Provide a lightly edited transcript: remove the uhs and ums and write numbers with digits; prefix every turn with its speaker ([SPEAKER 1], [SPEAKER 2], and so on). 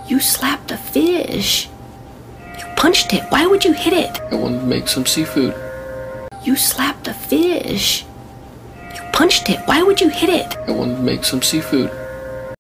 [SPEAKER 1] You slapped a fish. You punched it. Why would you hit it?
[SPEAKER 2] I wanted to make some seafood.
[SPEAKER 1] You slapped a fish. You punched it. Why would you hit it?
[SPEAKER 2] I wanted to make some seafood.